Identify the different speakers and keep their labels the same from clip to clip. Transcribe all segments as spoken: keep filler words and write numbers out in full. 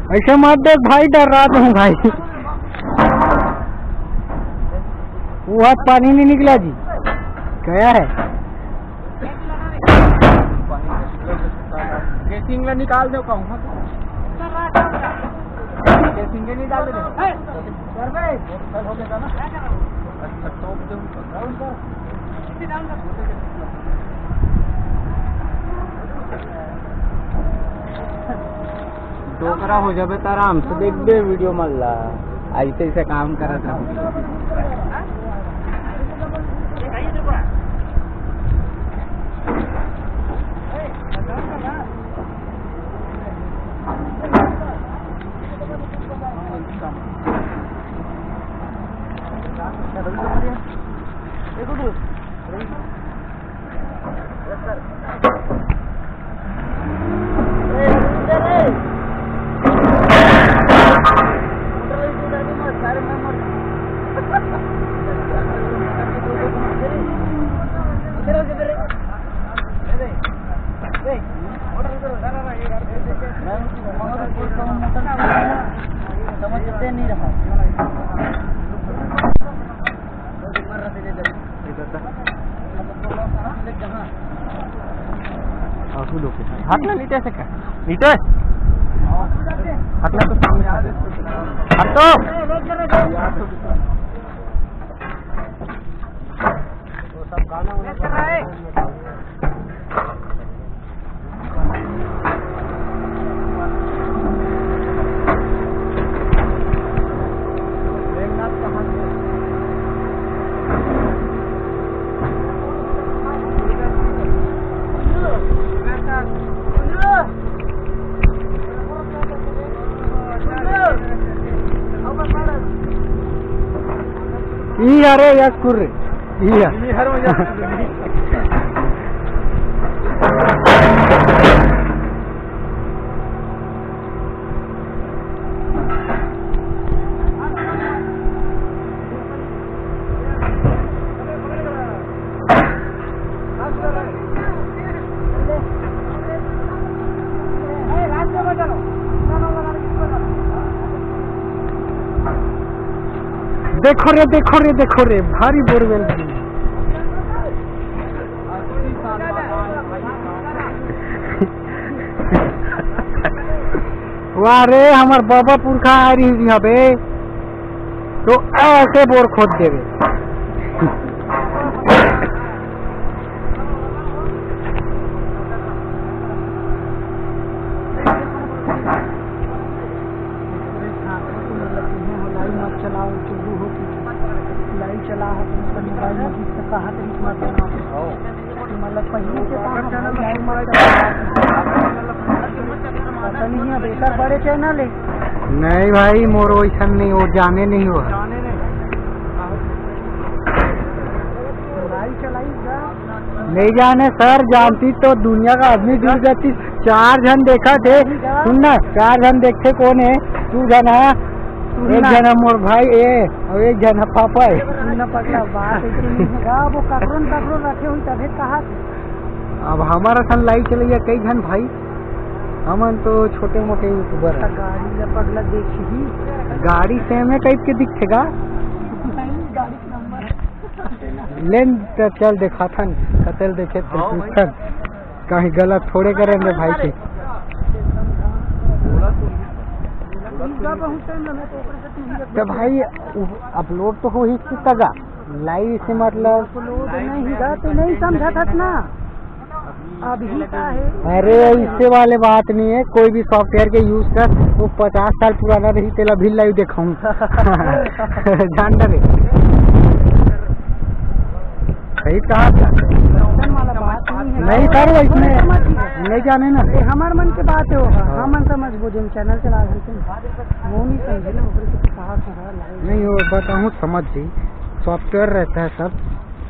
Speaker 1: ऐसे मत देख भाई, डर रहा हूँ भाई। वो हाथ पानी नहीं निकला जी, गया है।
Speaker 2: केसिंग निकाल दो कहूँ केसिंग निकाल दे हो गया ना। डोकरा हो जाए तो आराम से देख दे वीडियो मल्ला ऐसे ऐसे काम करा था। समझते नहीं रहा हटना नीचे से क्या नीचे हटना तो हटो तो सब गाना उन्हें
Speaker 1: ಈ ಯಾರೇ ಯಾಕೆ ಕುರ್ರಿ ಈ देखो रे देखो रे देखो रे भारी बोरवेल। वाह रे हमार बाबा पुरखा आ रही यहाँ पे तो ऐसे बोर खोद देवे। बड़े चैनल है नहीं भाई मोर वैसा नहीं हो जाने नहीं हो नहीं जाने सर जानती तो दुनिया का आदमी जुड़ जाती। चार जन देखा थे सुनना चार जन देखे कौन है तू जना एक जना मोर भाई ए और एक जना पापा है पकड़ा बात वो ककरों ककरों रखे हुई तभी कहा। अब हमारा सन लाई चलिए कई जन भाई हमन तो छोटे मोटे यूट्यूबर है। गाड़ी पगला देखी गाड़ी सेम है टाइप के दिखेगा लेन तो चल देखा था कतल देखे तो कहीं गलत थोड़े करेंगे भाई के। तो भाई अपलोड तो हो ही सका लाइव से मतलब नहीं तो नहीं समझा था ना अभी का है। अरे इससे वाले बात नहीं है कोई भी सॉफ्टवेयर के यूज कर वो पचास साल पुराना रही तेला भी लाइव दिखाऊं जान डरे सही कहा नहीं सर इसमें नहीं जाने ना हमारे मन की बात है हम समझ बुझे चैनल चला वो नहीं समझे ना नहीं वो बताऊँ समझ जी सॉफ्टवेयर रहता है सब।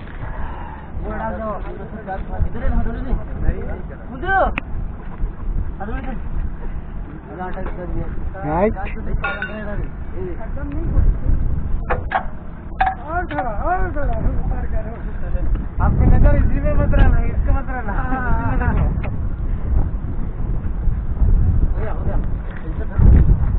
Speaker 1: और थोड़ा और थोड़ा आपकी नजर इसी में मत रहना इसके मत रहना। हो गया हो गया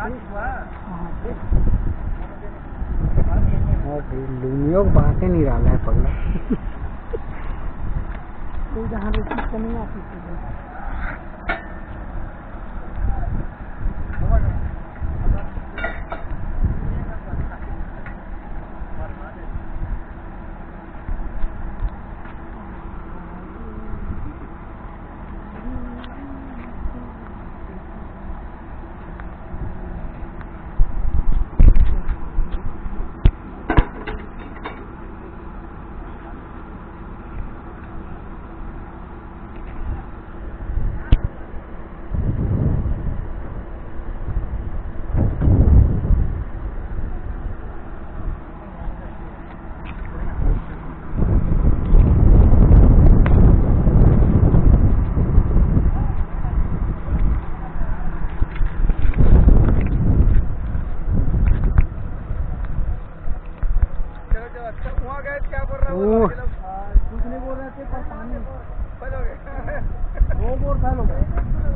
Speaker 1: लूनियों को बातें नहीं डाला है पगला। तो जहाँ रोटी कमी आती थी कुछ नहीं बोल रहे थे पर पानी वो बोल फैल हो गए।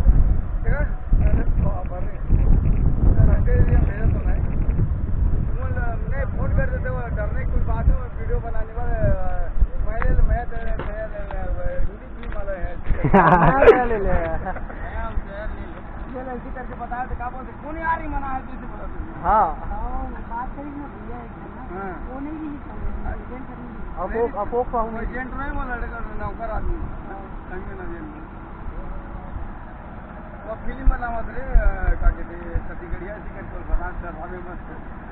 Speaker 1: फोन कर देते वो डरने कुछ बात में वीडियो बनाने वाले मैं मैं हिंदी वाला है ले ले ऐसी करके बताया तो क्या बोलते कौन यार ही मना है तो इसे बोला। हाँ बात करी ना भैया वो नहीं भी अपोक अपोक एजेंट नहीं वो लड़का नौकर आदमी संग ना जेल वो फिल्म बनावत रे का कहते छत्तीसगढ़िया ऐसी करके बना सर हमें मस्त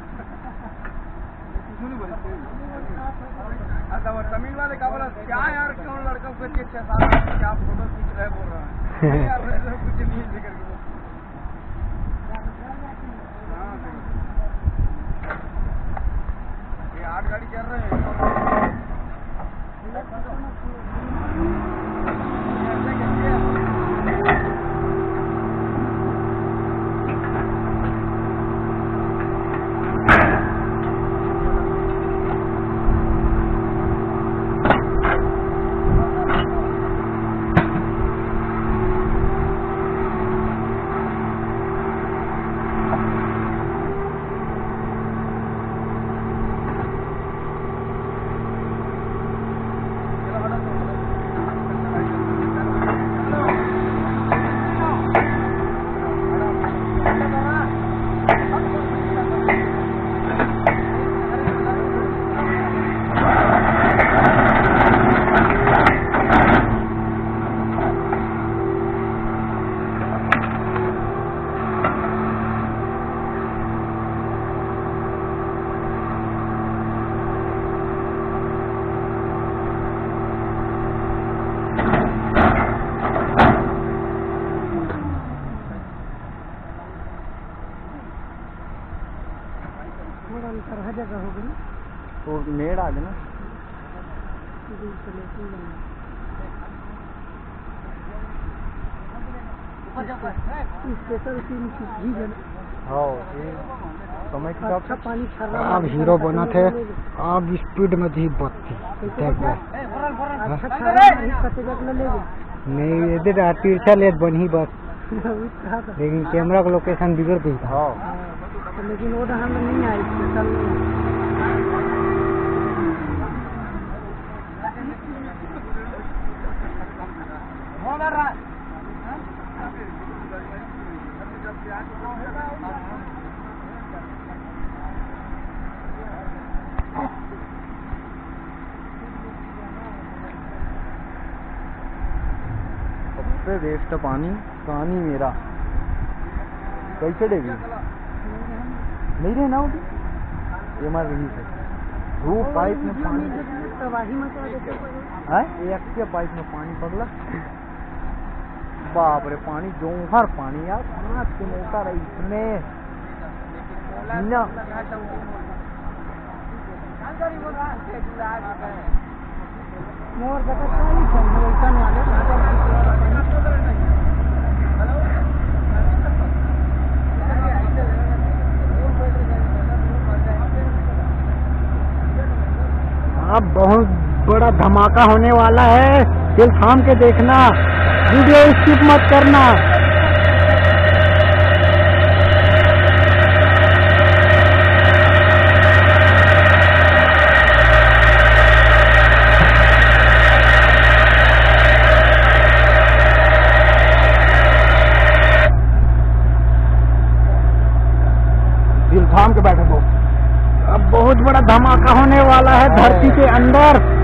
Speaker 1: सुनी बोले अच्छा वो तमिल वाले का बोला क्या यार क्यों लड़का को छह सात क्या फोटो खींच रहे बोल रहा है यार कुछ नहीं ऐसे करके ये आठ गाड़ी चल रहे हैं। जगह हो गई तो मेड़ आ गया ना स्पेशल अच्छा पानी अब हीरो बना थे अब स्पीड में थी बत्ती नहीं इधर तिरछा ले बनी बस लेकिन कैमरा का लोकेशन बिगड़ गई था लेकिन वो हम नहीं आई स्पेशल सबसे बेस्ट पानी कहानी मेरा कैसे देगी नहीं रहे ना ये मार रही है वो पाइप में पानी एक के पाइप में पानी पगला बाप रे पानी जो हर पानी यार पाँच के मोटर है इसमें ना मोर अब बहुत बड़ा धमाका होने वाला है, दिल थाम के देखना, वीडियो स्किप मत करना।
Speaker 2: थाम के बैठे दोस्त।
Speaker 1: अब बहुत बड़ा धमाका होने वाला है धरती के अंदर।